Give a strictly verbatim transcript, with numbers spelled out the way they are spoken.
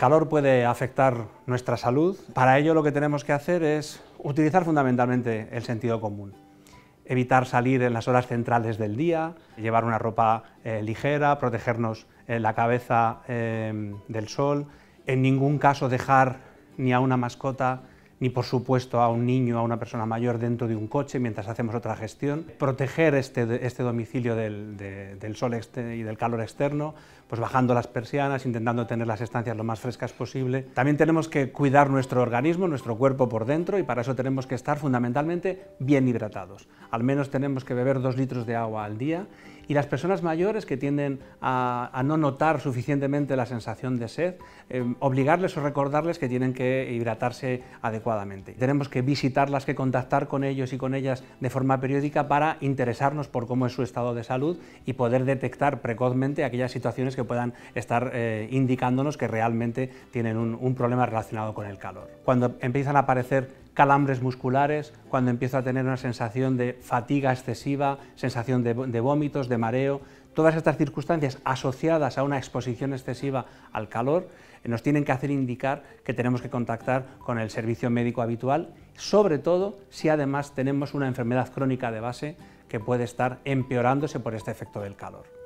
calor puede afectar nuestra salud. Para ello lo que tenemos que hacer es utilizar fundamentalmente el sentido común. Evitar salir en las horas centrales del día, llevar una ropa eh, ligera, protegernos eh, la cabeza eh, del sol, en ningún caso dejar ni a una mascota ni por supuesto a un niño o a una persona mayor dentro de un coche mientras hacemos otra gestión. Proteger este, este domicilio del, de, del sol y del calor externo, pues bajando las persianas, intentando tener las estancias lo más frescas posible. También tenemos que cuidar nuestro organismo, nuestro cuerpo por dentro, y para eso tenemos que estar fundamentalmente bien hidratados. Al menos tenemos que beber dos litros de agua al día, y las personas mayores que tienden a, a no notar suficientemente la sensación de sed, eh, obligarles o recordarles que tienen que hidratarse adecuadamente. Tenemos que visitarlas, que contactar con ellos y con ellas de forma periódica para interesarnos por cómo es su estado de salud y poder detectar precozmente aquellas situaciones que puedan estar eh, indicándonos que realmente tienen un, un problema relacionado con el calor. Cuando empiezan a aparecer calambres musculares, cuando empiezo a tener una sensación de fatiga excesiva, sensación de, de vómitos, de mareo, todas estas circunstancias asociadas a una exposición excesiva al calor nos tienen que hacer indicar que tenemos que contactar con el servicio médico habitual, sobre todo si además tenemos una enfermedad crónica de base que puede estar empeorándose por este efecto del calor.